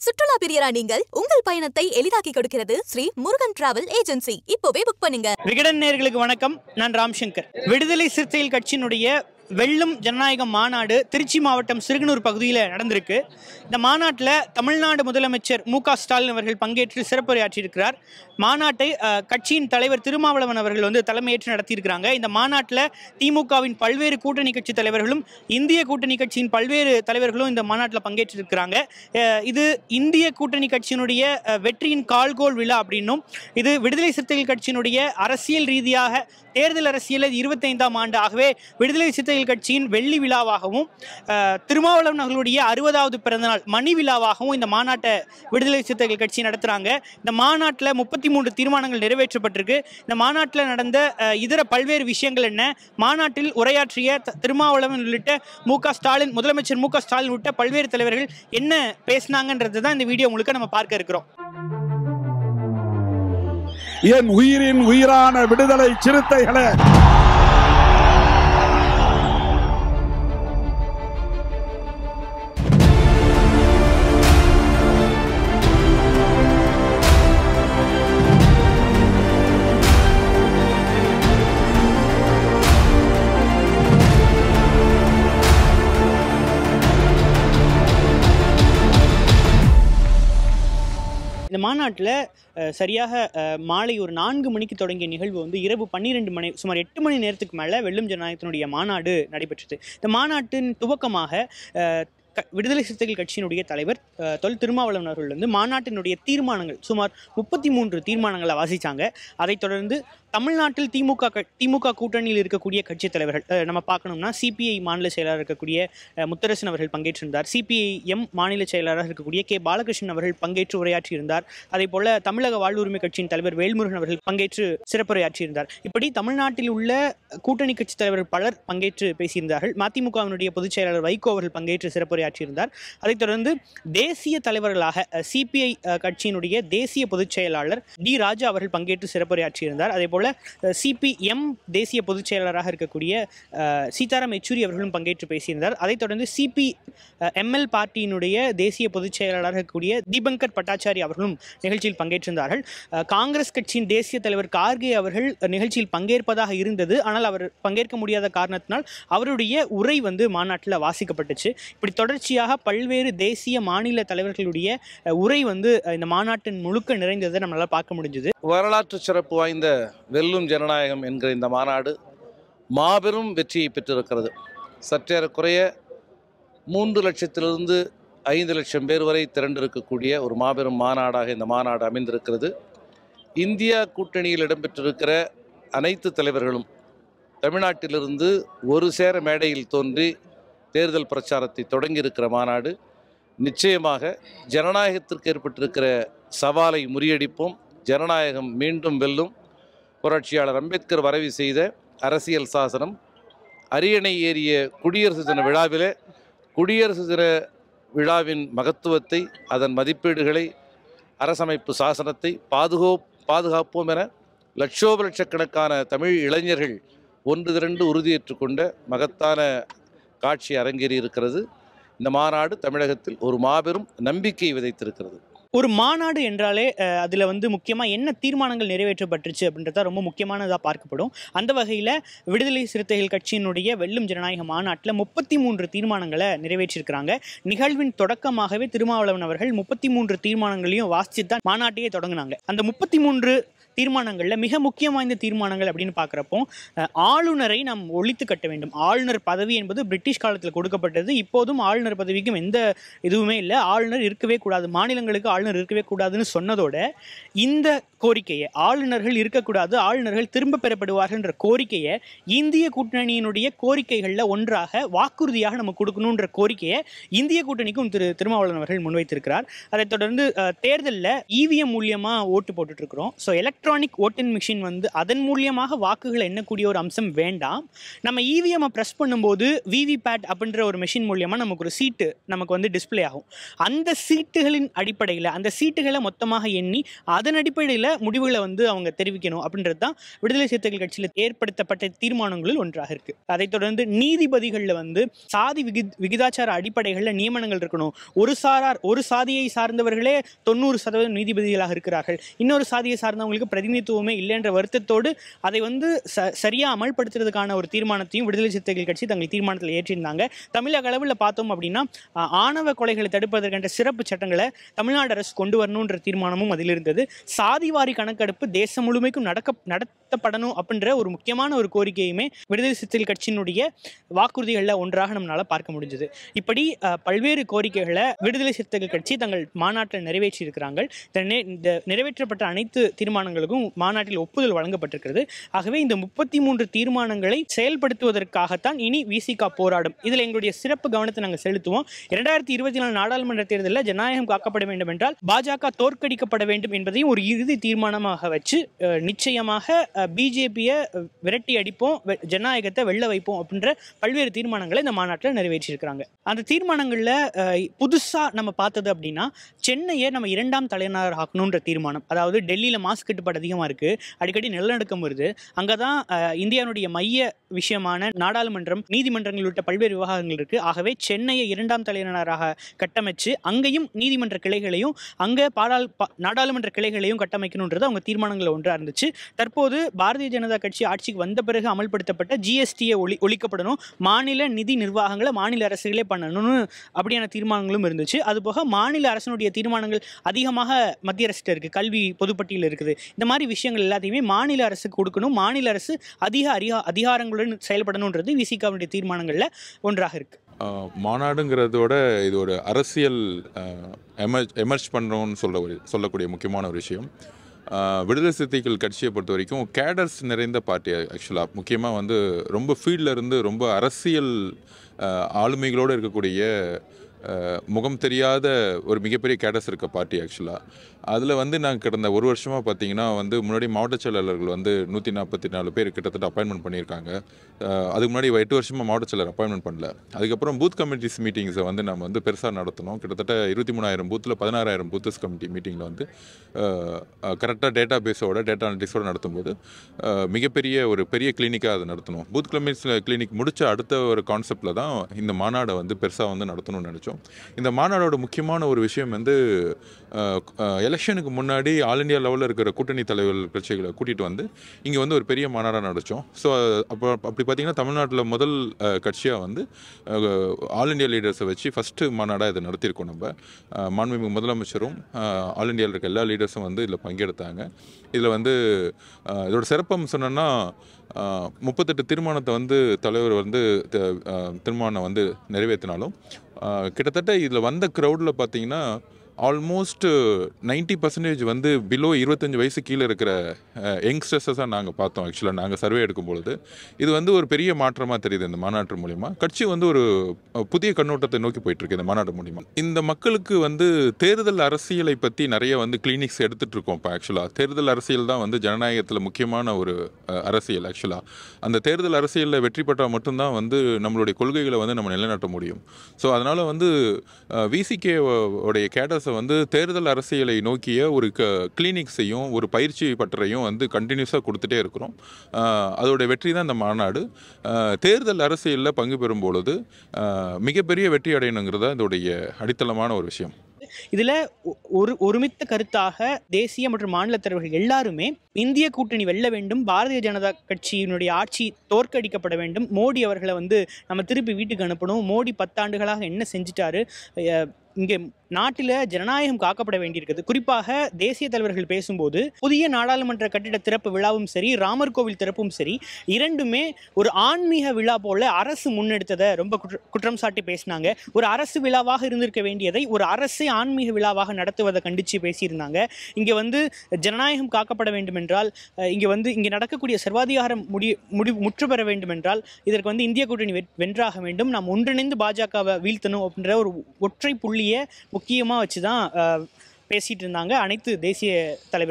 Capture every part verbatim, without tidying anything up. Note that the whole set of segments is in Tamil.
சுற்றுலா பிரியரா நீங்கள் உங்கள் பயணத்தை எளிதாக்கி கொடுக்கிறது ஸ்ரீ முருகன் டிராவல் ஏஜென்சி. இப்போவே புக் பண்ணுங்க. விகடன் நேயர்களுக்கு வணக்கம். நான் ராம்சங்கர். விடுதலை சிறுத்தைகள் கட்சியினுடைய வெல்லும் ஜனநாயகம் மாநாடு திருச்சி மாவட்டம் சிறுகனூர் பகுதியில் நடந்திருக்கு. இந்த மாநாட்டில் தமிழ்நாடு முதலமைச்சர் மு க ஸ்டாலின் அவர்கள் பங்கேற்று சிறப்புரையாற்றியிருக்கிறார். மாநாட்டை கட்சியின் தலைவர் திருமாவளவன் அவர்கள் வந்து தலைமையேற்று நடத்தியிருக்கிறாங்க. இந்த மாநாட்டில் திமுகவின் பல்வேறு கூட்டணி கட்சி தலைவர்களும் இந்திய கூட்டணி கட்சியின் பல்வேறு தலைவர்களும் இந்த மாநாட்டில் பங்கேற்றிருக்கிறாங்க. இது இந்திய கூட்டணி கட்சியினுடைய வெற்றியின் கால்கோல் விழா அப்படின்னும், இது விடுதலை சிறுத்தைகள் கட்சியினுடைய அரசியல் ரீதியாக தேர்தல் அரசியல் இருபத்தைந்தாம் ஆண்டு ஆகவே விடுதலை சிறுத்தைகள் கட்சியின் வெள்ளி விழாவாகவும் திருமாவளவன் அவர்களுடைய அறுபதாவது பிறந்தநாள் மணி விழாவாகவும் இந்த மாநாட்டை விடுதலை சிறுத்தைகள் கட்சி நடத்துகிறாங்க. இந்த மாநாட்டில் முப்பத்தி மூன்று தீர்மானங்கள் நிறைவேற்றப்பட்டிருக்கு. இந்த மாநாட்டில் நடந்த இதர பல்வேறு விஷயங்கள் என்ன, மாநாட்டில் உரையாற்றிய திருமாவளவன் உள்ளிட்ட மு க ஸ்டாலின் முதலமைச்சர் மு க ஸ்டாலின் உள்ளிட்ட பல்வேறு தலைவர்கள் என்ன பேசினாங்கன்றது தான் இந்த வீடியோ முழுக்க நம்ம பார்க்க இருக்கிறோம். என் உயிரின் உயிரான விடுதலை சிறுத்தைகளே, இந்த மாநாட்டில் சரியாக மாலை ஒரு நான்கு மணிக்கு தொடங்கிய நிகழ்வு வந்து இரவு பன்னிரெண்டு மணி சுமார் எட்டு மணி நேரத்துக்கு மேலே வெல்லும் ஜனநாயகத்தினுடைய மாநாடு நடைபெற்றது. இந்த மாநாட்டின் துவக்கமாக விடுதலை சிறுத்தைகள் கட்சியினுடைய தலைவர் தொல் திருமாவளவன் அவர்கள் வந்து மாநாட்டினுடைய தீர்மானங்கள் சுமார் முப்பத்தி மூன்று தீர்மானங்களை வாசித்தாங்க. அதைத் தொடர்ந்து தமிழ்நாட்டில் திமுக திமுக கூட்டணியில் இருக்கக்கூடிய கட்சி தலைவர்கள் நம்ம பார்க்கணும்னா சிபிஐ மாநில செயலாளர் இருக்கக்கூடிய முத்தரசன் அவர்கள் பங்கேற்றிருந்தார். சிபிஐ எம் மாநில செயலாளராக இருக்கக்கூடிய கே பாலகிருஷ்ணன் அவர்கள் பங்கேற்று உரையாற்றியிருந்தார். அதே போல தமிழக வாழ்வுரிமை கட்சியின் தலைவர் வேல்முருகன் அவர்கள் பங்கேற்று சிறப்புரையாற்றியிருந்தார். இப்படி தமிழ்நாட்டில் உள்ள கூட்டணி கட்சி தலைவர்கள் பலர் பங்கேற்று பேசியிருந்தார்கள். மதிமுகவினுடைய பொதுச் செயலாளர் வைகோ அவர்கள் பங்கேற்று சிறப்புரையாற்றியிருந்தார். அதைத் தொடர்ந்து தேசிய தலைவர்களாக சிபிஐ கட்சியினுடைய தேசிய பொதுச் செயலாளர் டி ராஜா அவர்கள் பங்கேற்று சிறப்புரையாற்றியிருந்தார். அதே போல சிபிஎம் தேசிய பொதுச் செயலாளராக இருக்கக்கூடிய சீதாராம் யெச்சூரி அவர்களும் பங்கேற்று பேசியிருந்தார். அதைத் தொடர்ந்து சிபி எம்எல் பார்ட்டியினுடைய தேசிய பொதுச் செயலாளராக இருக்கக்கூடிய தீபங்கர் பட்டாச்சாரி அவர்களும் நிகழ்ச்சியில் பங்கேற்றிருந்தார்கள். காங்கிரஸ் கட்சியின் தேசிய தலைவர் கார்கே அவர்கள் நிகழ்ச்சியில் பங்கேற்பதாக இருந்தது. ஆனால் அவர் பங்கேற்க முடியாத காரணத்தினால் அவருடைய உரை வந்து மாநாட்டில் வாசிக்கப்பட்டுச்சு. இப்படி தொடர்ச்சியாக பல்வேறு தேசிய மாநில தலைவர்களுடைய உரை வந்து இந்த மாநாட்டின் முழுக்க நிறைந்ததை நம்மளால பார்க்க முடிஞ்சது. வரலாற்று சிறப்பு வாய்ந்த வெல்லும் ஜனநாயகம் என்கிற இந்த மாநாடு மாபெரும் வெற்றியை பெற்றிருக்கிறது. சற்றேறக்குறைய மூன்று லட்சத்திலிருந்து ஐந்து லட்சம் பேர் வரை திரண்டிருக்கக்கூடிய ஒரு மாபெரும் மாநாடாக இந்த மாநாடு அமைந்திருக்கிறது. இந்தியா கூட்டணியில் இடம்பெற்றிருக்கிற அனைத்து தலைவர்களும் தமிழ்நாட்டிலிருந்து ஒரு சேர மேடையில் தோன்றி தேர்தல் பிரச்சாரத்தை தொடங்கியிருக்கிற மாநாடு. நிச்சயமாக ஜனநாயகத்திற்கு ஏற்பட்டிருக்கிற சவாலை முறியடிப்போம், ஜனநாயகம் மீண்டும் வெல்லும். புரட்சியாளர் அம்பேத்கர் வரைவு செய்த அரசியல் சாசனம், அரியணை ஏறிய குடியரசு தின விழாவிலே குடியரசு தின விழாவின் மகத்துவத்தை, அதன் மதிப்பீடுகளை, அரசமைப்பு சாசனத்தை பாதுகோ பாதுகாப்போம் என லட்சோப லட்சக்கணக்கான தமிழ் இளைஞர்கள் ஒன்று திரண்டு உறுதியேற்று கொண்ட மகத்தான காட்சி அரங்கேறி இருக்கிறது. இந்த மாநாடு தமிழகத்தில் ஒரு மாபெரும் நம்பிக்கை விதைத்திருக்கிறது. ஒரு மாநாடு என்றாலே அதில் வந்து முக்கியமாக என்ன தீர்மானங்கள் நிறைவேற்றப்பட்டுருச்சு அப்படின்றத ரொம்ப முக்கியமானதாக பார்க்கப்படும். அந்த வகையில் விடுதலை சிறுத்தைகள் கட்சியினுடைய வெல்லும் ஜனநாயக மாநாட்டில் முப்பத்தி மூன்று தீர்மானங்களை நிறைவேற்றியிருக்கிறாங்க. நிகழ்வின் தொடக்கமாகவே திருமாவளவன் அவர்கள் முப்பத்தி மூன்று தீர்மானங்களையும் வாசித்து தான் மாநாட்டையே தொடங்கினாங்க. அந்த முப்பத்தி மூன்று தீர்மானங்களில் மிக முக்கியம் வாய்ந்த தீர்மானங்கள் அப்படின்னு பார்க்குறப்போ ஆளுநரை நாம் ஒழித்து கட்ட வேண்டும். ஆளுநர் பதவி என்பது பிரிட்டிஷ் காலத்தில் கொடுக்கப்பட்டது. இப்போதும் ஆளுநர் பதவிக்கும் எந்த இதுவுமே இல்லை. ஆளுநர் இருக்கவே கூடாது, மாநிலங்களுக்கு ஆளுநர் இருக்கவே கூடாதுன்னு சொன்னதோட இந்த கோரிக்கையை, ஆளுநர்கள் இருக்கக்கூடாது, ஆளுநர்கள் திரும்ப பெறப்படுவார்கள் என்ற கோரிக்கையை இந்திய கூட்டணியினுடைய கோரிக்கைகளில் ஒன்றாக வாக்குறுதியாக நம்ம கொடுக்கணுன்ற கோரிக்கையை இந்திய கூட்டணிக்கும் திரு திருமாவளவன் அவர்கள் முன்வைத்திருக்கிறார். அதைத் தொடர்ந்து தேர்தலில் இவிஎம் மூலியமாக ஓட்டு போட்டுட்டு இருக்கிறோம். So elect electronic voting machine வந்து அதன் மூலியமாக வாக்குகளை எண்ணக்கூடிய ஒரு அம்சம் வேண்டாம். நம்ம இவிஎம் ப்ரெஸ் பண்ணும்போது விவிபேட் அப்படின்ற ஒரு மிஷின் மூலியமாக நமக்கு ஒரு சீட்டு நமக்கு வந்து டிஸ்பிளே ஆகும். அந்த சீட்டுகளின் அடிப்படையில் அந்த சீட்டுகளை மொத்தமாக எண்ணி அதன் அடிப்படையில் முடிவுகளை வந்து அவங்க தெரிவிக்கணும் அப்படின்றது தான் விடுதலை சிறுத்தைகள் கட்சியில் ஏற்படுத்தப்பட்ட தீர்மானங்களில் ஒன்றாக இருக்குது. அதைத் தொடர்ந்து நீதிபதிகளில் வந்து சாதி விகி விகிதாச்சார அடிப்படைகளில் நியமனங்கள் இருக்கணும். ஒரு சாரார் ஒரு சாதியை சார்ந்தவர்களே தொண்ணூறு சதவீதம் நீதிபதிகளாக இருக்கிறார்கள், இன்னொரு சாதியை சார்ந்தவங்களுக்கு பிரதிநிதித்துவமே இல்லை என்ற வருத்தத்தோடு அதை வந்து ச சரியாக அமல்படுத்துறதுக்கான ஒரு தீர்மானத்தையும் விடுதலை சிறுத்தைகள் கட்சி தங்கள் தீர்மானத்தில் ஏற்றிருந்தாங்க. தமிழக அளவில் பார்த்தோம் அப்படின்னா ஆணவ கொலைகளை தடுப்பதற்கென்ற சிறப்பு சட்டங்களை தமிழ்நாடு அரசு கொண்டு வரணுன்ற தீர்மானமும் அதில் இருந்தது. சாதிவாரி கணக்கெடுப்பு தேசம் முழுமைக்கும் நடக்க நடத்தப்படணும் அப்படின்ற ஒரு முக்கியமான ஒரு கோரிக்கையுமே விடுதலை சிறுத்தைகள் கட்சியினுடைய வாக்குறுதிகளில் ஒன்றாக நம்மளால் பார்க்க முடிஞ்சது. இப்படி பல்வேறு கோரிக்கைகளை விடுதலை சிறுத்தைகள் கட்சி தங்கள் மாநாட்டில் நிறைவேற்றி இருக்கிறாங்க. இந்த நிறைவேற்றப்பட்ட அனைத்து தீர்மானங்களுக்கும் மாநாட்டில் ஒப்புதல் வழங்கப்பட்டிருக்கிறது. ஆகவே இந்த முப்பத்தி மூன்று தீர்மானங்களை செயல்படுத்துவதற்காகத்தான் இனி விசிகா போராடும். இதில் எங்களுடைய சிறப்பு கவனத்தை நாங்கள் செலுத்துவோம். இரண்டாயிரத்தி இருபத்தி நாலு நாடாளுமன்ற தேர்தலில் ஜனநாயகம் காக்கப்பட வேண்டும் என்றால் பாஜக தோற்கடிக்கப்பட வேண்டும் என்பதையும் ஒரு இறுதி தீர்மானமாக வச்சு நிச்சயமாக பிஜேபியை விரட்டி அடிப்போம், ஜனநாயகத்தை வெல்ல வைப்போம் அப்படின்ற பல்வேறு தீர்மானங்களை இந்த மாநாட்டில் நிறைவேற்றியிருக்கிறாங்க. அந்த தீர்மானங்களில் புதுசாக நம்ம பார்த்தது அப்படின்னா சென்னையை நம்ம இரண்டாம் தலைநகர் ஆக்கணுன்ற தீர்மானம். அதாவது டெல்லியில் மாசு கட்டுப்பாடு அதிகமாக இருக்குது, அடிக்கடி நிலநடுக்கம் வருது, அங்கே தான் இந்தியாவுடைய மைய விஷயமான நாடாளுமன்றம் நீதிமன்றங்கள் உள்ளிட்ட பல்வேறு விவகாரங்கள் இருக்குது. ஆகவே சென்னையை இரண்டாம் தலைநகராக கட்டமைச்சு அங்கேயும் நீதிமன்ற கிளைகளையும் அங்கே பாராள் நாடாளுமன்ற கிளைகளையும் கட்டமைக்கணுன்றது அவங்க தீர்மானங்கள் ஒன்றாக இருந்துச்சு. தற்போது பாரதிய ஜனதா கட்சி ஆட்சிக்கு வந்த பிறகு அமல்படுத்தப்பட்ட ஜிஎஸ்டியை ஒளி ஒழிக்கப்படணும், மாநில நிதி நிர்வாகங்களை மாநில அரசுகளே பண்ணணும்னு அப்படியான தீர்மானங்களும் இருந்துச்சு. அதுபோக மாநில அரசனுடைய தீர்மானங்கள் அதிகமாக மத்திய அரசு இருக்குது, கல்வி பொதுப்பட்டியல் இருக்குது. இந்த மாதிரி விஷயங்கள் எல்லாத்தையுமே மாநில அரசுக்கு கொடுக்கணும், மாநில அரசு அதிக அதிகா அதிகாரங்களுடன் செயல்படணுன்றது விசிகாவுடைய தீர்மானங்களில் ஒன்றாக இருக்குது. மாநாடுங்கிறதோட இது ஒரு அரசியல் எமர்ஜ் எமர்ஜ் பண்ணுறோன்னு சொல்ல ஒரு சொல்லக்கூடிய முக்கியமான ஒரு விஷயம். விடுதலை சிறுத்தைகள் கட்சியை பொறுத்த வரைக்கும் கேடர்ஸ் நிறைந்த பார்ட்டி. ஆக்சுவலாக முக்கியமாக வந்து ரொம்ப ஃபீல்டில் இருந்து ரொம்ப அரசியல் ஆளுமைகளோடு இருக்கக்கூடிய முகம் தெரியாத ஒரு மிகப்பெரிய கேடர்ஸ் இருக்க பார்ட்டி. ஆக்சுவலாக அதில் வந்து நாங்கள் கடந்த ஒரு வருஷமாக பார்த்தீங்கன்னா வந்து முன்னாடி மாவட்ட செயலாளர்கள் வந்து நூற்றி நாற்பத்தி நாலு பேர் கிட்டத்தட்ட அப்பாயின்மெண்ட் பண்ணியிருக்காங்க. அதுக்கு முன்னாடி எட்டு வருஷமாக மாவட்ட செயலர் அப்பாயின்மெண்ட் பண்ணல. அதுக்கப்புறம் பூத் கமிட்டிஸ் மீட்டிங்ஸை வந்து நம்ம வந்து பெருசாக நடத்தணும். கிட்டத்தட்ட இருபத்தி மூணாயிரம் பூத்தில் பதினாறாயிரம் பூத்தஸ் கமிட்டி மீட்டிங்கில் வந்து கரெக்டாக டேட்டா பேஸோட டேட்டா அனலிட்டிக்ஸோடு நடத்தும்போது மிகப்பெரிய ஒரு பெரிய கிளினிக்காக அதை நடத்தணும். பூத் கமிட்டிஸில் கிளினிக் முடித்த அடுத்த ஒரு கான்செப்டில் தான் இந்த மாநாடை வந்து பெருசாக வந்து நடத்தணும்னு நினச்சோம். இந்த மாநாடோட முக்கியமான ஒரு விஷயம் வந்து எலெக்ஷனுக்கு முன்னாடி ஆல் இண்டியா லெவலில் இருக்கிற கூட்டணி தலைவர்கள் கட்சிகளை கூட்டிகிட்டு வந்து இங்கே வந்து ஒரு பெரிய மாநாடாக நடத்தோம். ஸோ அப்போ அப்படி பார்த்திங்கன்னா தமிழ்நாட்டில் முதல் கட்சியாக வந்து ஆல் இண்டியா லீடர்ஸை வச்சு ஃபஸ்ட்டு மாநாடாக இதை நடத்தியிருக்கோம். நம்ம மாண்புமிகு முதலமைச்சரும் ஆல் இண்டியாவில் இருக்க எல்லா லீடர்ஸும் வந்து இதில் பங்கெடுத்தாங்க. இதில் வந்து இதோட சிறப்பம் சொன்னோன்னா முப்பத்தெட்டு தீர்மானத்தை வந்து தலைவர் வந்து தீர்மானம் வந்து நிறைவேற்றினாலும் கிட்டத்தட்ட இதில் வந்த க்ரௌடில் பார்த்திங்கன்னா ஆல்மோஸ்ட் நைன்ட்டி பர்சன்டேஜ் வந்து பிலோ இருபத்தஞ்சி வயசு கீழே இருக்கிற யங்ஸ்டர்ஸாக நாங்கள் பார்த்தோம். ஆக்சுவலாக நாங்கள் சர்வே எடுக்கும்பொழுது இது வந்து ஒரு பெரிய மாற்றமாக தெரியுது. இந்த மாநாட்டு மூலிமா கட்சி வந்து ஒரு புதிய கண்ணோட்டத்தை நோக்கி போயிட்டுருக்கு இந்த மாநாட்டு மூலிமா. இந்த மக்களுக்கு வந்து தேர்தல் அரசியலை பற்றி நிறைய வந்து கிளினிக்ஸ் எடுத்துகிட்டு இருக்கோம். இப்போ ஆக்சுவலாக தேர்தல் அரசியல் தான் வந்து ஜனநாயகத்தில் முக்கியமான ஒரு அரசியல். ஆக்சுவலாக அந்த தேர்தல் அரசியலில் வெற்றி பெற்றால் மட்டும்தான் வந்து நம்மளுடைய கொள்கைகளை வந்து நம்ம நிலைநாட்ட முடியும். ஸோ அதனால் வந்து விசிகே உடைய கேடர்ஸ் வந்து தேர்தல் அரசியலை நோக்கிய ஒரு க கிளினிக்ஸையும் ஒரு பயிற்சி பட்டறையும் வந்து கண்டினியூஸாக கொடுத்துட்டே இருக்கிறோம். அதோடைய வெற்றி தான் இந்த மாநாடு. தேர்தல் அரசியலில் பங்கு பெறும் பொழுது மிகப்பெரிய வெற்றி அடையணுங்கிறதா இதோடைய அடித்தளமான ஒரு விஷயம். இதில் ஒரு ஒருமித்த கருத்தாக தேசிய மற்றும் மாநில தலைவர்கள் எல்லாருமே இந்திய கூட்டணி வெல்ல வேண்டும், பாரதிய ஜனதா கட்சியினுடைய ஆட்சி தோற்கடிக்கப்பட வேண்டும், மோடி அவர்களை வந்து நம்ம திருப்பி வீட்டுக்கு அனுப்பணும், மோடி பத்தாண்டுகளாக என்ன செஞ்சிட்டாரு, இங்கே நாட்டில் ஜனநாயகம் காக்கப்பட வேண்டியிருக்குது. குறிப்பாக தேசிய தலைவர்கள் பேசும்போது புதிய நாடாளுமன்ற கட்டிட திறப்பு விழாவும் சரி, ராமர் கோவில் திறப்பும் சரி, இரண்டுமே ஒரு ஆன்மீக விழா போல அரசு முன்னெடுத்ததை ரொம்ப குற்றம் சாட்டி பேசினாங்க. ஒரு அரசு விழாவாக இருந்திருக்க வேண்டியதை ஒரு அரசே ஆன்மீக விழாவாக நடத்துவதை கண்டித்து பேசியிருந்தாங்க. இங்கே வந்து ஜனநாயகம் காக்கப்பட வேண்டும் என்றால், இங்கே வந்து இங்கே நடக்கக்கூடிய சர்வாதிகாரம் முடி முடி முற்று பெற வேண்டும் என்றால் இதற்கு வந்து இந்திய கூட்டணி வென்றாக வேண்டும், நாம் ஒன்றிணைந்து பாஜகவை வீழ்த்தணும் அப்படின்ற ஒரு ஒற்றை புள்ளியை முக்கியமாக வச்சு தான் பேசிகிட்டு இருந்தாங்க அனைத்து தேசிய தலைவர்களும்.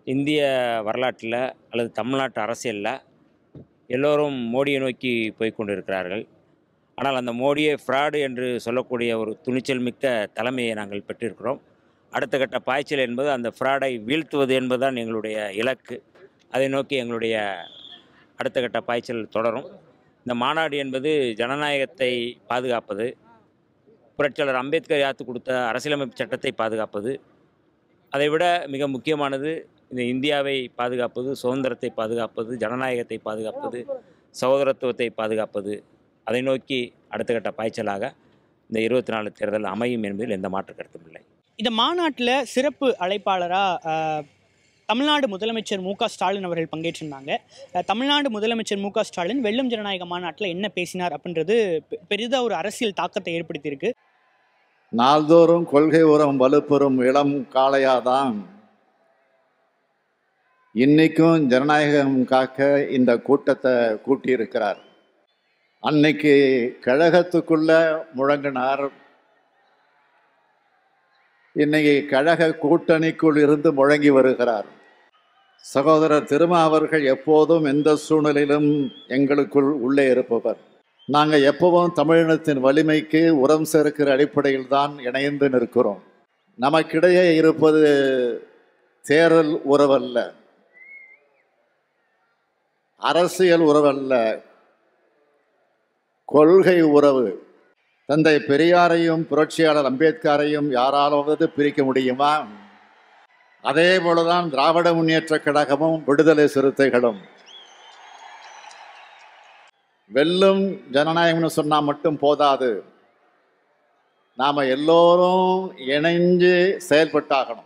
இந்திய வரலாற்றில் அல்லது தமிழ்நாட்டு அரசியலில் எல்லோரும் மோடியை நோக்கி போய் கொண்டிருக்கிறார்கள். ஆனால் அந்த மோடியை ஃப்ராடு என்று சொல்லக்கூடிய ஒரு துணிச்சல் மிக்க தலைமையை நாங்கள் பெற்றிருக்கிறோம். அடுத்த கட்ட பாய்ச்சல் என்பது அந்த ஃப்ராடை வீழ்த்துவது என்பதுதான் எங்களுடைய இலக்கு. அதை நோக்கி எங்களுடைய அடுத்த கட்ட பாய்ச்சல் தொடரும். இந்த மாநாடு என்பது ஜனநாயகத்தை பாதுகாப்பது, புரட்சியாளர் அம்பேத்கர் யாத்து கொடுத்த அரசியலமைப்பு சட்டத்தை பாதுகாப்பது, அதைவிட மிக முக்கியமானது இந்த இந்தியாவை பாதுகாப்பது, சுதந்திரத்தை பாதுகாப்பது, ஜனநாயகத்தை பாதுகாப்பது, சகோதரத்துவத்தை பாதுகாப்பது. அதை நோக்கி அடுத்த கட்ட பாய்ச்சலாக இந்த இருபத்தி நாலு தேர்தல் அமையும் என்பதில் எந்த மாற்று கருத்தும் இல்லை. இந்த மாநாட்டில் சிறப்பு அழைப்பாளராக தமிழ்நாடு முதலமைச்சர் மு க ஸ்டாலின் அவர்கள் பங்கேற்றிருந்தாங்க. தமிழ்நாடு முதலமைச்சர் மு க ஸ்டாலின் வெல்லும் ஜனநாயக மாநாட்டில் என்ன பேசினார் அப்படின்றது பெரிதாக ஒரு அரசியல் தாக்கத்தை ஏற்படுத்தியிருக்கு. நாள்தோறும் கொள்கை உரம் வலுப்பெறும் இளம் காளையாதான் இன்னைக்கும் ஜனநாயகம் காக்க இந்த கூட்டத்தை கூட்டியிருக்கிறார். அன்னைக்கு கழகத்துக்குள்ள முழங்கினார், இன்னைக்கு கழக கூட்டணிக்குள் இருந்து முழங்கி வருகிறார். சகோதரர் திருமா அவர்கள் எப்போதும் எந்த சூழ்நிலையிலும் எங்களுக்குள் உள்ளே இருப்பவர். நாங்கள் எப்பவும் தமிழினத்தின் வலிமைக்கு உரம் சேர்க்கிற அடிப்படையில் தான் இணைந்து நிற்கிறோம். நமக்கிடையே இருப்பது தேர்தல் உறவல்ல, அரசியல் உறவல்ல, கொள்கை உறவு. தந்தை பெரியாரையும் புரட்சியாளர் அம்பேத்கரையும் யாராலாவது பிரிக்க முடியுமா? அதே போலதான் திராவிட முன்னேற்ற கழகமும் விடுதலை சிறுத்தைகளும். வெல்லும் ஜனநாயகம்னு சொன்னா மட்டும் போதாது, நாம எல்லோரும் இணைஞ்சு செயல்பட்டாகணும்.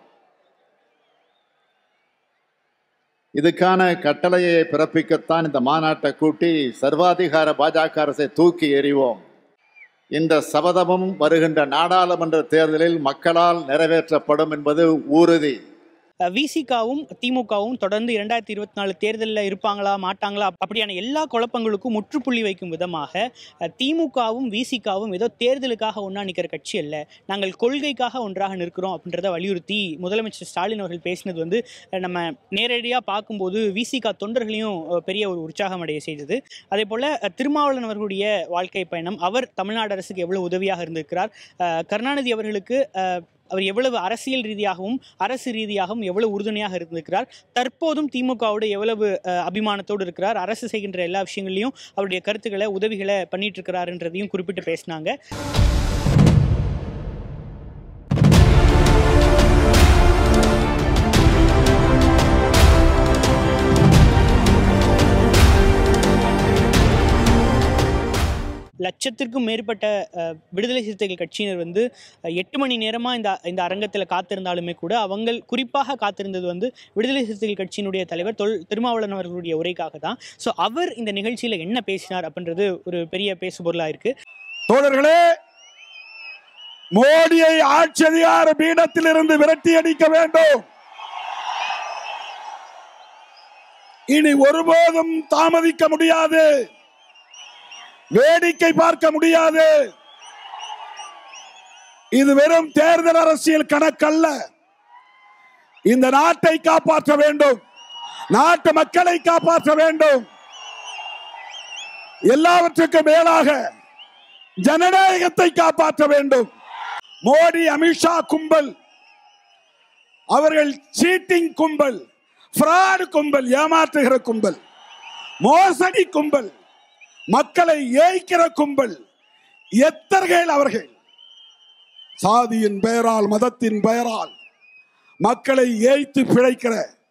இதுக்கான கட்டளையை பிறப்பிக்கத்தான் இந்த மாநாட்டை கூட்டி சர்வாதிகார பாஜக அரசை தூக்கி எறிவோம். இந்த சபதமும் வருகின்ற நாடாளுமன்ற தேர்தலில் மக்களால் நிறைவேற்றப்படும் என்பது உறுதி. விசிகாவும் திமுகவும் தொடர்ந்து இரண்டாயிரத்தி இருபத்தி நாலு தேர்தலில் இருப்பாங்களா மாட்டாங்களா அப்படியான எல்லா குழப்பங்களுக்கும் முற்றுப்புள்ளி வைக்கும் விதமாக திமுகவும் விசிகாவும் ஏதோ தேர்தலுக்காக ஒன்றா நிற்கிற கட்சி அல்ல, நாங்கள் கொள்கைக்காக ஒன்றாக நிற்கிறோம் அப்படின்றத வலியுறுத்தி முதலமைச்சர் ஸ்டாலின் அவர்கள் பேசினது வந்து நம்ம நேரடியாக பார்க்கும்போது விசிகா தொண்டர்களையும் பெரிய ஒரு உற்சாகம் அடைய செய்தது. அதே போல் திருமாவளவன் அவர்களுடைய வாழ்க்கை பயணம், அவர் தமிழ்நாடு அரசுக்கு எவ்வளவு உதவியாக இருந்திருக்கிறார், கருணாநிதி அவர்களுக்கு அவர் எவ்வளவு அரசியல் ரீதியாகவும் அரசு ரீதியாகவும் எவ்வளவு உறுதுணையாக இருந்திருக்கிறார், தற்போதும் திமுகவோடு எவ்வளவு அபிமானத்தோடு இருக்கிறார், அரசு செய்கின்ற எல்லா விஷயங்களையும் அவருடைய கருத்துக்களை உதவிகளை பண்ணிட்டு இருக்கிறாருன்றதையும் குறிப்பிட்டு பேசினாங்க. லட்சத்திற்கும் மேற்பட்ட விடுதலை சிறுத்தைகள் கட்சியினர் வந்து எட்டு மணி நேரமாக இந்த இந்த அரங்கத்தில் காத்திருந்தாலுமே கூட அவங்க குறிப்பாக காத்திருந்தது வந்து விடுதலை சிறுத்தைகள் கட்சியினுடைய தலைவர் தொல் திருமாவளவன் அவர்களுடைய உரைக்காக தான். ஸோ அவர் இந்த நிகழ்ச்சியில் என்ன பேசினார் அப்படின்றது ஒரு பெரிய பேசுபொருளாக இருக்கு. தோழர்களே, மோடியை ஆட்சி அதிகார பீடத்தில் இருந்து விரட்டி அடிக்க வேண்டும். இனி ஒருபோதும் தாமதிக்க முடியாது, வேடிக்கை பார்க்க முடியாது. இது வெறும் தேர்தல் அரசியல் கணக்கல்ல. இந்த நாட்டை காப்பாற்ற வேண்டும், நாட்டு மக்களை காப்பாற்ற வேண்டும். எல்லாவற்றுக்கும் மேலாக ஜனநாயகத்தை காப்பாற்ற வேண்டும். மோடி அமித்ஷா கும்பல் அவர்கள் சீட்டிங் கும்பல், ஃப்ராட் கும்பல், ஏமாற்றுகிற கும்பல், மோசடி கும்பல், மக்களை ஏய்க்கிற கும்பல், எத்தர்கள் அவர்கள். சாதியின் பெயரால் மதத்தின் பெயரால் மக்களை ஏய்த்து பிழைக்கிற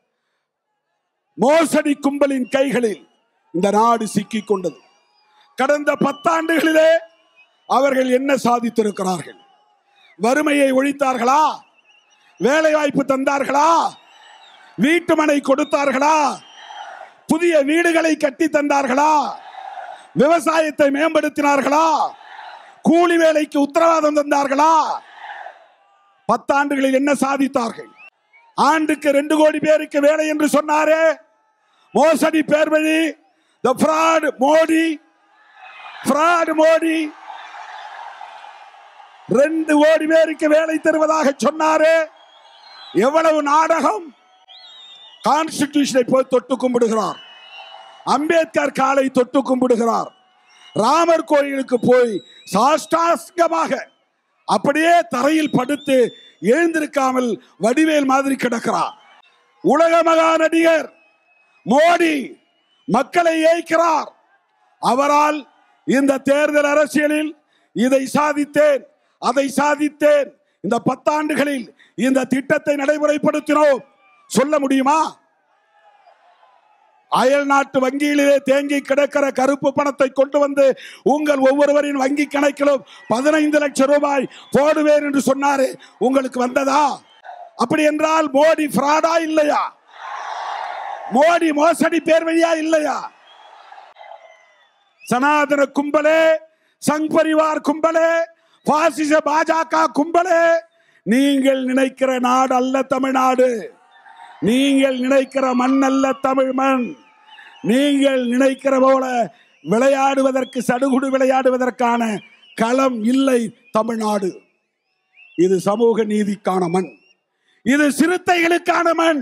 மோசடி கும்பலின் கைகளில் இந்த நாடு சிக்கிக் கொண்டது. கடந்த பத்தாண்டுகளிலே அவர்கள் என்ன சாதித்திருக்கிறார்கள்? வறுமையை ஒழித்தார்களா? வேலை வாய்ப்பு தந்தார்களா? வீட்டுமனை கொடுத்தார்களா? புதிய வீடுகளை கட்டி தந்தார்களா? விவசாயத்தை மேம்படுத்தினார்களா? கூலி வேலைக்கு உத்தரவாதம் தந்தார்களா? பத்தாண்டுகளில் என்ன சாதித்தார்கள்? ஆண்டுக்கு ரெண்டு கோடி பேருக்கு வேலை என்று சொன்னாரே, மோசடி பேர் வழி, the fraud Modi, fraud Modi. ரெண்டு கோடி பேருக்கு வேலை தருவதாக சொன்னாரே, எவ்வளவு நாடகம்! கான்ஸ்டிடியூஷனை போய் தொட்டு கும்பிடுகிறார், அம்பேத்கர் காலை தொட்டு கும்பிடுகிறார், ராமர் கோயிலுக்கு போய் சாஷ்டாங்கமாக அப்படியே தரையில் படுத்து எழுந்திருக்காமல் வடிவேல் மாதிரி கிடக்கிறார். உலக மகா நடிகர் மோடி மக்களை ஏய்க்கிறார். அவரால் இந்த தேர்தல் அரசியலில் இதை சாதித்தேன், அதை சாதித்தேன், இந்த பத்தாண்டுகளில் இந்த திட்டத்தை நடைமுறைப்படுத்தினோம் சொல்ல முடியுமா? அயல் நாட்டு வங்கியிலே தேங்கி கிடக்கிற கருப்பு பணத்தை கொண்டு வந்து உங்கள் ஒவ்வொருவரின் வங்கி கணக்கிலும் பதினைந்து லட்சம் ரூபாய் போடுவேன் என்று சொன்னாரு, உங்களுக்கு வந்ததா? அப்படி என்றால் மோடி ஃப்ராடா இல்லையா? மோடி மோசடி பேர் வழியா இல்லையா? சனாதன கும்பலே, சங் பரிவார் கும்பலே, பாசிச பாஜக கும்பலே, நீங்கள் நினைக்கிற நாடு அல்ல தமிழ்நாடு, நீங்கள் நினைக்கிற மண் அல்ல தமிழ் மண். நீங்கள் நினைக்கிற போல விளையாடுவதற்கு, சடுகுடு விளையாடுவதற்கான களம் இல்லை தமிழ்நாடு. இது சமூக நீதிக்கான மண், இது சிறுத்தைகளுக்கான மண்.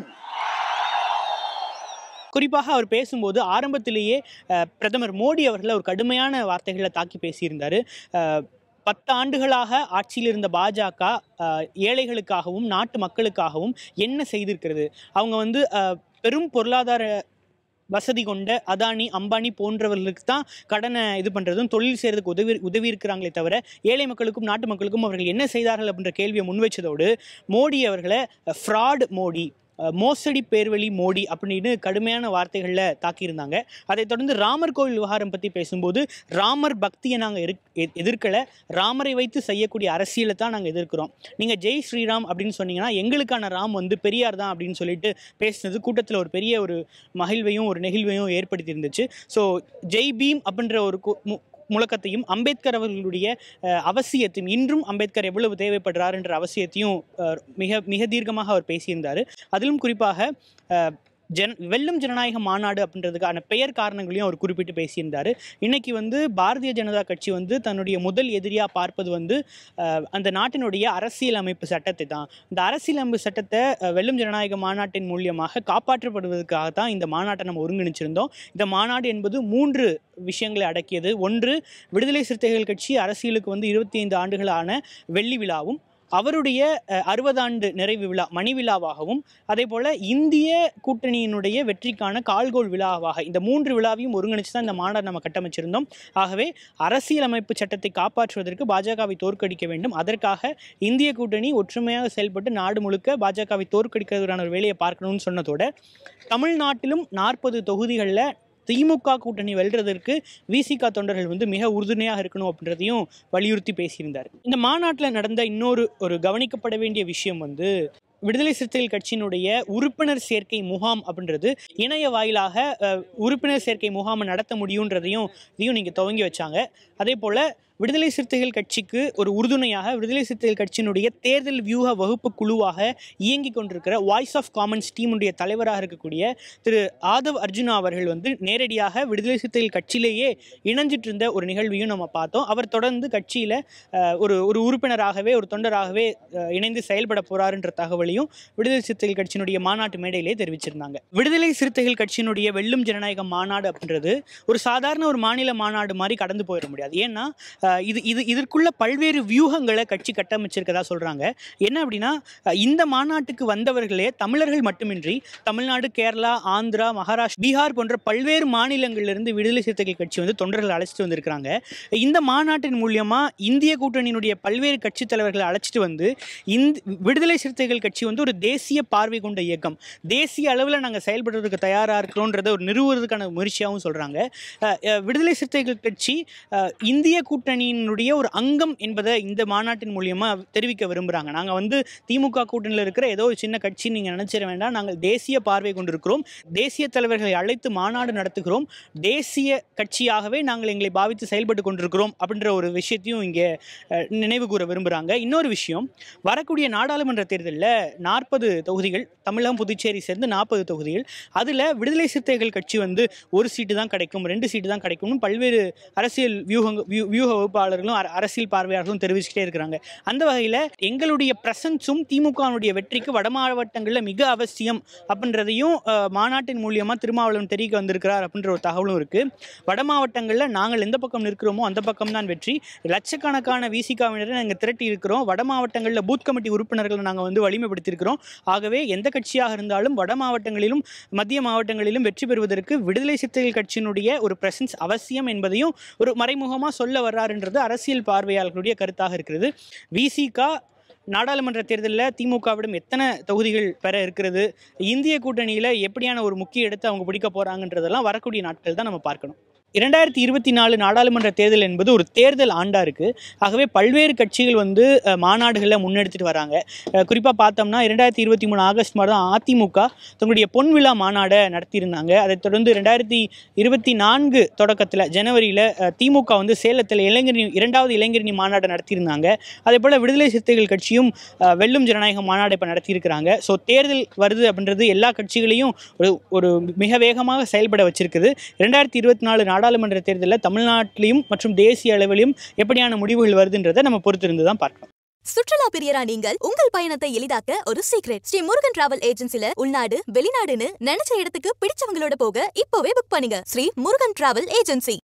குறிப்பாக அவர் பேசும்போது ஆரம்பத்திலேயே பிரதமர் மோடி அவர்கள் ஒரு கடுமையான வார்த்தைகளை தாக்கி பேசியிருந்தார். பத்து ஆண்டுகளாக ஆட்சியில் இருந்த பாஜக ஏழைகளுக்காகவும் நாட்டு மக்களுக்காகவும் என்ன செய்திருக்கிறது? அவங்க வந்து பெரும் பொருளாதார வசதி கொண்ட அதானி, அம்பானி போன்றவர்களுக்கு தான் கடனை இது பண்ணுறதும் தொழில் செய்கிறதுக்கு உதவி உதவி இருக்கிறாங்களே தவிர ஏழை மக்களுக்கும் நாட்டு மக்களுக்கும் அவர்கள் என்ன செய்தார்கள் அப்படின்ற கேள்வியை முன்வைச்சதோடு மோடி அவர்களை ஃப்ராட் மோடி, மோசடி பேர்வழி மோடி அப்படின்னு கடுமையான வார்த்தைகளில் தாக்கியிருந்தாங்க. அதை தொடர்ந்து ராமர் கோவில் விவகாரம் பற்றி பேசும்போது ராமர் பக்தியை நாங்கள் எதிர்க்கலை, ராமரை வைத்து செய்யக்கூடிய அரசியலை தான் நாங்கள் எதிர்க்கிறோம். நீங்கள் ஜெய் ஸ்ரீராம் அப்படின்னு சொன்னீங்கன்னா எங்களுக்கான ராம் வந்து பெரியார் தான் அப்படின்னு சொல்லிட்டு பேசினது கூட்டத்தில் ஒரு பெரிய ஒரு மகிழ்வையும் ஒரு நெகிழ்வையும் ஏற்படுத்தி இருந்துச்சு. ஸோ ஜெய் பீம் அப்படின்ற ஒரு முழக்கத்தையும் அம்பேத்கர் அவர்களுடைய அவசியத்தையும், இன்றும் அம்பேத்கர் எவ்வளவு தேவைப்படுறார் என்ற அவசியத்தையும் மிக மிக தீர்க்கமாக அவர் பேசியிருந்தார். அதிலும் குறிப்பாக ஜன் வெல்லும் ஜனநாயக மாநாடு அப்படின்றதுக்கான பெயர் காரணங்களையும் அவர் குறிப்பிட்டு பேசியிருந்தார். இன்னைக்கு வந்து பாரதிய ஜனதா கட்சி வந்து தன்னுடைய முதல் எதிரியாக பார்ப்பது வந்து அந்த நாட்டினுடைய அரசியல் அமைப்பு சட்டத்தை தான். இந்த அரசியல் அமைப்பு சட்டத்தை வெல்லும் ஜனநாயக மாநாட்டின் மூலியமாக காப்பாற்றப்படுவதற்காக தான் இந்த மாநாட்டை நம்ம ஒருங்கிணைச்சிருந்தோம். இந்த மாநாடு என்பது மூன்று விஷயங்களை அடக்கியது. ஒன்று, விடுதலை சிறுத்தைகள் கட்சி அரசியலுக்கு வந்து இருபத்தி ஐந்து ஆண்டுகளான வெள்ளி விழாவும், அவருடைய அறுபது ஆண்டு நிறைவு விழா மணி விழாவாகவும், அதே போல் இந்திய கூட்டணியினுடைய வெற்றிக்கான கால்கோள் விழாவாக இந்த மூன்று விழாவையும் ஒருங்கிணைச்சு தான் இந்த மாநாடு நம்ம கட்டமைச்சிருந்தோம். ஆகவே அரசியலமைப்பு சட்டத்தை காப்பாற்றுவதற்கு பாஜகவை தோற்கடிக்க வேண்டும். அதற்காக இந்திய கூட்டணி ஒற்றுமையாக செயல்பட்டு நாடு முழுக்க பாஜகவை தோற்கடிக்கிறதுக்கான ஒரு வேலையை பார்க்கணும்னு சொன்னதோட, தமிழ்நாட்டிலும் நாற்பது தொகுதிகளில் திமுக கூட்டணி வெல்றதற்கு விசிக தொண்டர்கள் வந்து மிக உறுதுணையாக இருக்கணும் அப்படின்றதையும் வலியுறுத்தி பேசியிருந்தார். இந்த மாநாட்டில் நடந்த இன்னொரு ஒரு கவனிக்கப்பட வேண்டிய விஷயம் வந்து விடுதலை சிறுத்தைகள் கட்சியினுடைய உறுப்பினர் சேர்க்கை முகாம் அப்படின்றது இணைய வாயிலாக உறுப்பினர் சேர்க்கை முகாமை நடத்த முடியுன்றதையும் இதையும் நீங்கள் துவங்கி வச்சாங்க. அதே போல் விடுதலை சிறுத்தைகள் கட்சிக்கு ஒரு உறுதுணையாக விடுதலை சிறுத்தைகள் கட்சியினுடைய தேர்தல் வியூக வகுப்பு குழுவாக இயங்கி கொண்டிருக்கிற வாய்ஸ் ஆஃப் காமன்ஸ் டீமுடைய தலைவராக இருக்கக்கூடிய திரு ஆதவ் அர்ஜுனா அவர்கள் வந்து நேரடியாக விடுதலை சிறுத்தைகள் கட்சியிலேயே இணைஞ்சிட்டு இருந்த ஒரு நிகழ்வையும் நம்ம பார்த்தோம். அவர் தொடர்ந்து கட்சியில் ஒரு ஒரு உறுப்பினராகவே ஒரு தொண்டராகவே இணைந்து செயல்பட போறாருன்ற தகவலையும் விடுதலை சிறுத்தைகள் கட்சியினுடைய மாநாட்டு மேடையிலே தெரிவிச்சிருந்தாங்க. விடுதலை சிறுத்தைகள் கட்சியினுடைய வெல்லும் ஜனநாயக மாநாடு அப்படின்றது ஒரு சாதாரண ஒரு மாநில மாநாடு மாதிரி கடந்து போயிட முடியாது. ஏன்னா இது இது இதற்குள்ள பல்வேறு வியூகங்களை கட்சி கட்டமைச்சிருக்கதா சொல்றாங்க. என்ன அப்படின்னா, இந்த மாநாட்டுக்கு வந்தவர்களே தமிழர்கள் மட்டுமின்றி தமிழ்நாடு, கேரளா, ஆந்திரா, மகாராஷ்டிரா, பீகார் போன்ற பல்வேறு மாநிலங்களிலிருந்து விடுதலை சிறுத்தைகள் கட்சி வந்து தொண்டர்கள் அழைச்சிட்டு வந்திருக்கிறாங்க. இந்த மாநாட்டின் மூலியமா இந்திய கூட்டணியினுடைய பல்வேறு கட்சி தலைவர்களை அழைச்சிட்டு வந்து இந்த விடுதலை சிறுத்தைகள் கட்சி வந்து ஒரு தேசிய பார்வை கொண்ட இயக்கம், தேசிய அளவில் நாங்கள் செயல்படுறதுக்கு தயாராக இருக்கிறோன்றதை ஒரு நிறுவுவதற்கான முயற்சியாகவும் சொல்றாங்க. விடுதலை சிறுத்தைகள் கட்சி இந்திய கூட்டணியினுடைய ஒரு அங்கம் என்பதை இந்த மாநாட்டின் மூலியமா தெரிவிக்க விரும்புகிறாங்க. நாங்கள் வந்து திமுக கூட்டணியில் இருக்கிற ஏதோ ஒரு சின்ன கட்சி நீங்கள் நினைச்சிட வேண்டாம், நாங்கள் தேசிய பார்வை கொண்டிருக்கிறோம், தேசிய தலைவர்களை அழைத்து மாநாடு நடத்துகிறோம், தேசிய கட்சியாகவே நாங்கள் எங்களை பாவித்து செயல்பட்டு கொண்டிருக்கிறோம் அப்படின்ற ஒரு விஷயத்தையும் இங்கே நினைவு கூற விரும்புகிறாங்க. இன்னொரு விஷயம், வரக்கூடிய நாடாளுமன்ற தேர்தலில் நாற்பது தொகுதிகள், தமிழகம் புதுச்சேரி சேர்ந்து நாற்பது தொகுதிகள், அதில் விடுதலை சிறுத்தைகள் கட்சி வந்து ஒரு சீட்டு தான் கிடைக்கும், ரெண்டு சீட்டு தான் கிடைக்கும்னு பல்வேறு அரசியல் வியூக வியூக வகுப்பாளர்களும் அர- அரசியல் பார்வையாளர்களும் தெரிவிச்சுட்டே இருக்கிறாங்க. அந்த வகையில் எங்களுடைய பிரசன்ஸும் திமுகனுடைய வெற்றிக்கு வட மாவட்டங்களில் மிக அவசியம் அப்படின்றதையும் அஹ், மாநாட்டின் மூலியமாக திருமாவளவன் தெரிவிக்க வந்திருக்கிறார் அப்படின்ற ஒரு தகவலும் இருக்குது. வட மாவட்டங்களில் நாங்கள் எந்த பக்கம் நிற்கிறோமோ அந்த பக்கம் தான் வெற்றி. லட்சக்கணக்கான விசிகாவினரை நாங்கள் திரட்டி இருக்கிறோம். வட மாவட்டங்களில் பூத் கமிட்டி உறுப்பினர்களை நாங்கள் வந்து வலிமைப்படுத்தியிருக்கிறோம். ஆகவே எந்த கட்சியாக இருந்தாலும் வட மாவட்டங்களிலும் மத்திய மாவட்டங்களிலும் வெற்றி பெறுவதற்கு விடுதலை சிறுத்தைகள் கட்சியினுடைய ஒரு பிரசன்ஸ் அவசியம் என்பதையும் ஒரு மறைமுகமாக சொல்ல வர்றாருன்றது அரசியல் பார்வையாளர்களுடைய கருத்தாக இருக்கிறது. விசிகா நாடாளுமன்ற தேர்தலில் திமுகவிடம் எத்தனை தொகுதிகள் பெற இருக்கிறது, இந்திய கூட்டணியில் எப்படியான ஒரு முக்கிய இடத்தை அவங்க பிடிக்க போகிறாங்கன்றதெல்லாம் வரக்கூடிய நாட்கள் தான் நம்ம பார்க்கணும். இரண்டாயிரத்தி இருபத்தி நாலு நாடாளுமன்ற தேர்தல் என்பது ஒரு தேர்தல் ஆண்டாக இருக்குது. ஆகவே பல்வேறு கட்சிகள் வந்து அஹ், மாநாடுகளை முன்னெடுத்துட்டு வராங்க. குறிப்பாக பார்த்தோம்னா இரண்டாயிரத்தி இருபத்தி மூணு ஆகஸ்ட் மாதம் தான் அதிமுக தங்களுடைய பொன் விழா மாநாடை நடத்தியிருந்தாங்க. அதைத் தொடர்ந்து ரெண்டாயிரத்தி இருபத்தி நான்கு தொடக்கத்தில் ஜனவரியில் திமுக வந்து சேலத்தில் இளைஞரணி இரண்டாவது இளைஞரணி மாநாடை நடத்தியிருந்தாங்க. அதே போல் விடுதலை சிறுத்தைகள் கட்சியும் அஹ், வெல்லும் ஜனநாயக மாநாடை இப்போ நடத்தியிருக்கிறாங்க. ஸோ தேர்தல் வருது அப்படின்றது எல்லா கட்சிகளையும் ஒரு ஒரு மிக வேகமாக செயல்பட வச்சிருக்குது. ரெண்டாயிரத்தி இருபத்தி நாலு நாடாளுமன்ற தேர்தலில் தமிழ்நாட்டிலையும் மற்றும் தேசிய அளவிலும் எப்படியான முடிவுகள் வருதுன்றதை நம்ம பொறுத்திருந்து தான் பார்க்கணும். சுற்றுலா பிரியரா நீங்கள் உங்கள் பயணத்தை எளிதாக்க ஒரு சீக்ரெட். ஸ்ரீ முருகன் டிராவல் ஏஜென்சில உள்நாடு வெளிநாடுன்னு நினைச்ச இடத்துக்கு பிடிச்சவங்களோட போக இப்போவே புக் பண்ணுங்க. Sri Murugan travel agency.